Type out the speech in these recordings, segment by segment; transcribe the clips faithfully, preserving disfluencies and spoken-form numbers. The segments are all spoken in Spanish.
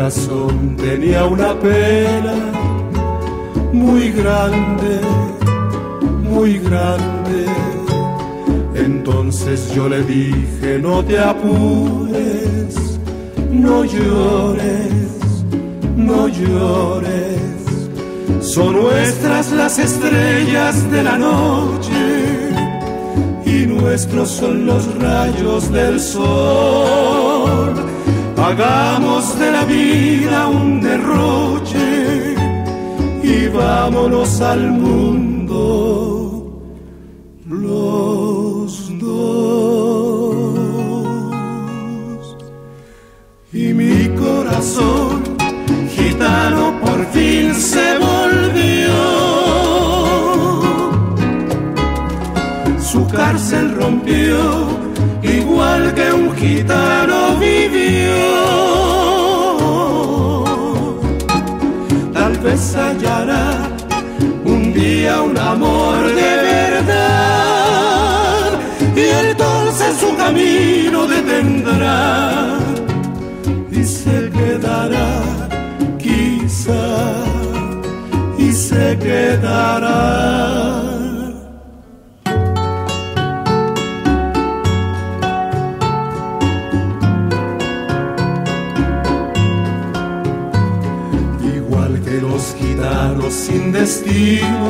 corazón tenía una pena muy grande, muy grande. Entonces yo le dije, no te apures, no llores, no llores. Son nuestras las estrellas de la noche y nuestros son los rayos del sol. Hagamos de la vida un derroche y vámonos al mundo los dos. Y mi corazón gitano por fin se volvió, su cárcel rompió, igual que un gitano vivió. Tal vez hallará un día un amor de verdad y entonces su camino detendrá y se quedará, quizá, y se quedará. Sin destino,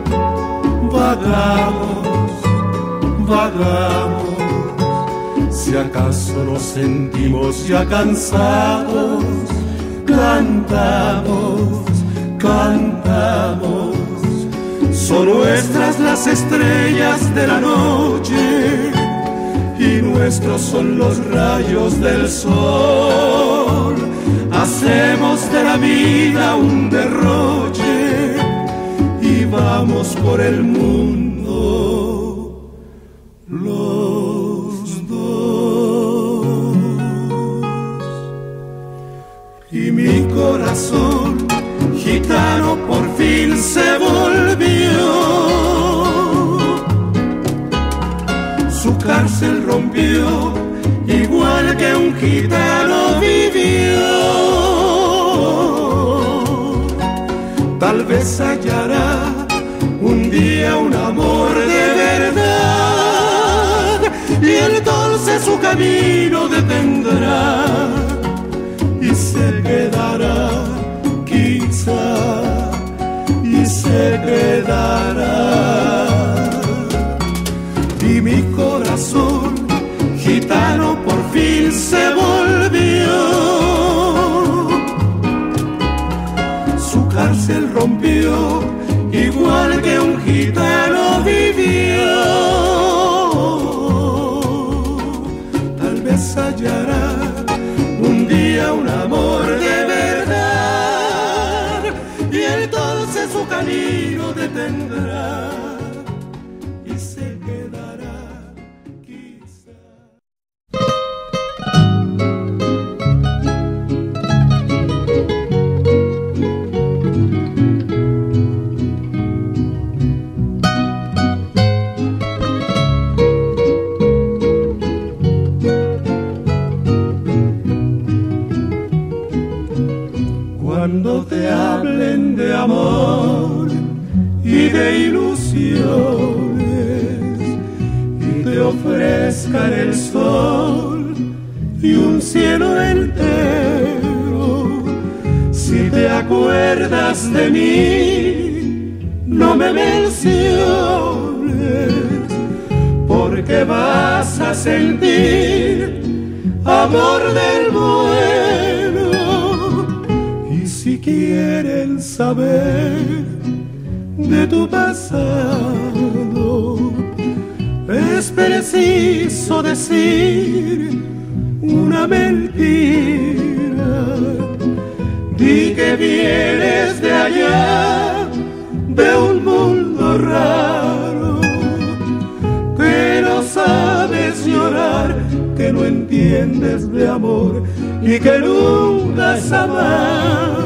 vagamos, vagamos. Si acaso nos sentimos ya cansados, cantamos, cantamos. Son nuestras las estrellas de la noche y nuestros son los rayos del sol. Hacemos de la vida un derroche y vamos por el mundo los dos. Y mi corazón gitano por fin se volvió, su cárcel rompió, igual que un gitano vivió. Tal vez hallará un día un amor de verdad y entonces su camino detendrá y se quedará, quizá, y se quedará. Y mi corazón gitano por fin se volvió, su cárcel rompió, igual que un gitano vivió. Tal vez hallará un día un amor de verdad y entonces su camino detendrá y se quedará. Cuando te hablen de amor y de ilusiones y te ofrezcan el sol y un cielo entero, si te acuerdas de mí, no me menciones, porque vas a sentir amor del bueno. Si quieren saber de tu pasado, es preciso decir una mentira. Di que vienes de allá, de un mundo raro, que no sabes llorar, que no entiendes de amor y que nunca has amado.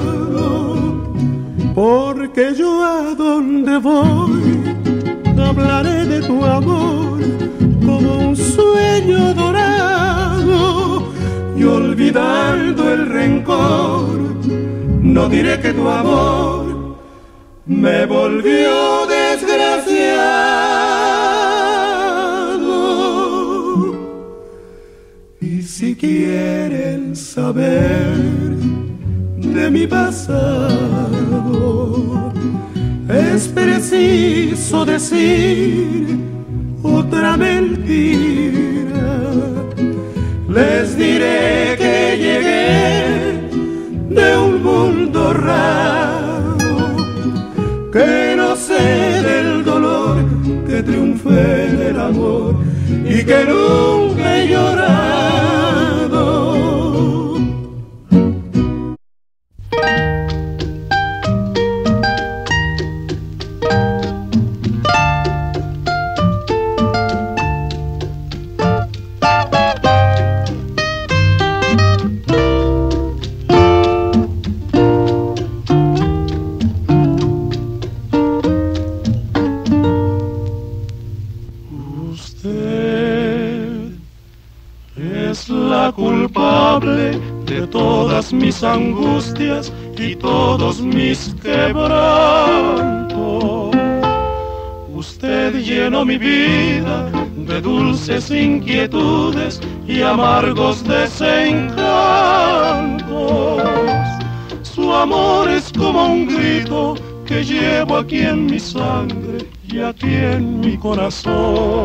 Porque yo a donde voy hablaré de tu amor como un sueño dorado y olvidando el rencor, no diré que tu amor me volvió desgraciado. Y si quieren saber de mi pasado, es preciso decir otra mentira. Les diré que llegué de un mundo raro, que no sé del dolor, que triunfé del amor y que nunca he llorado. Culpable de todas mis angustias y todos mis quebrantos. Usted llenó mi vida de dulces inquietudes y amargos desencantos. Su amor es como un grito que llevo aquí en mi sangre y aquí en mi corazón.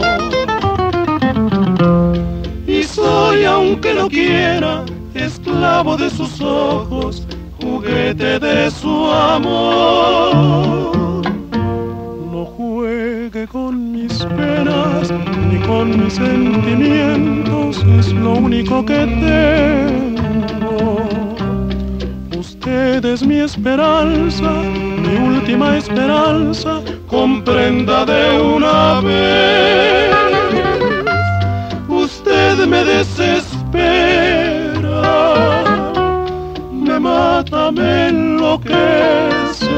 Y soy, aunque no quiera, esclavo de sus ojos, juguete de su amor. No juegue con mis penas ni con mis sentimientos, es lo único que tengo. Usted es mi esperanza, mi última esperanza, comprenda de una vez. Usted me desespera, me mata, me enloquece,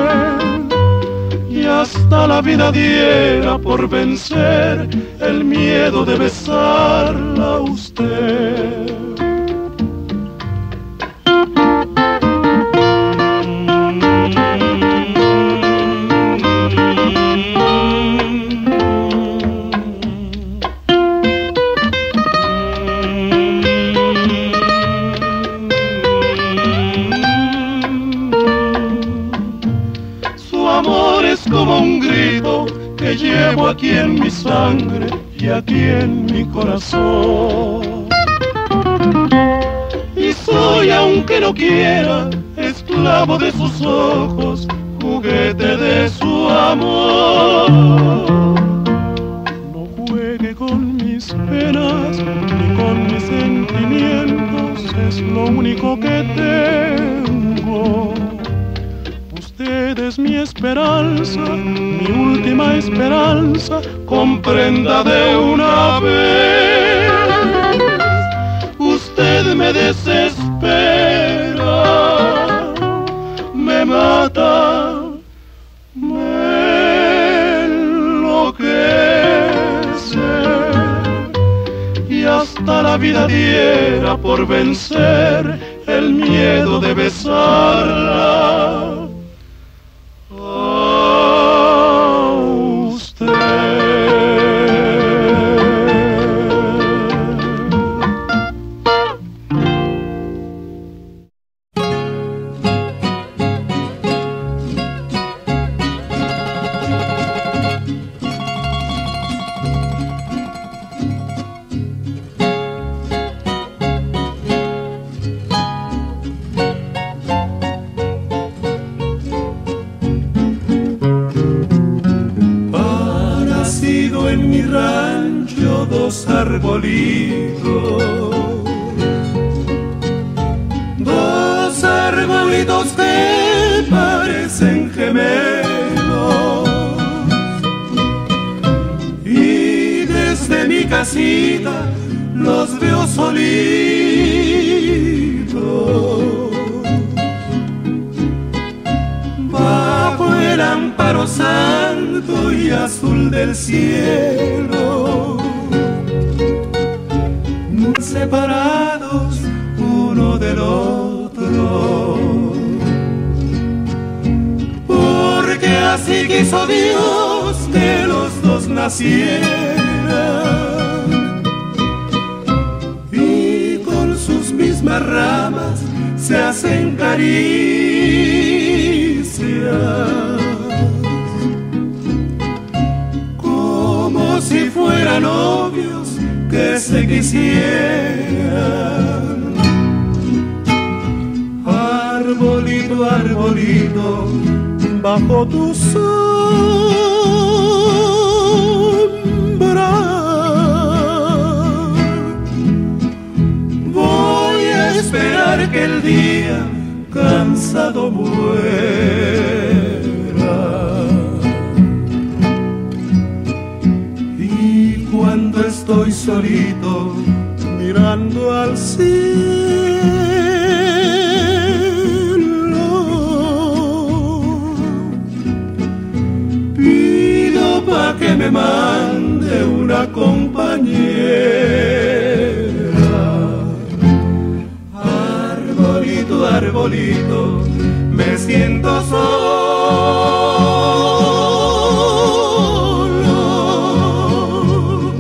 y hasta la vida diera por vencer el miedo de besarla a usted. Como un grito que llevo aquí en mi sangre y aquí en mi corazón. Y soy, aunque no quiera, esclavo de sus ojos, juguete de su amor. No juegue con mis penas ni con mis sentimientos, es lo único que tengo. Usted es mi esperanza, mi última esperanza, comprenda de una vez. Usted me desespera, me mata, me enloquece, y hasta la vida diera por vencer el miedo de besarla. En mi rancho dos arbolitos, dos arbolitos que parecen gemelos, y desde mi casita los veo solitos, bajo el amparo santo y azul del cielo, separados otro. Porque así quiso Dios que los dos nacieran, y con sus mismas ramas se hacen caricias, como si fueran novios que se quisieran. Arbolito, arbolito, bajo tu sombra voy a esperar que el día cansado muera. Y cuando estoy solito mirando al cielo, pido pa' que me mande una compañera. Arbolito, arbolito, me siento solo.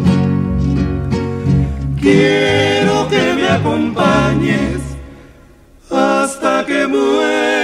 Quiero que me acompañes hasta que muera.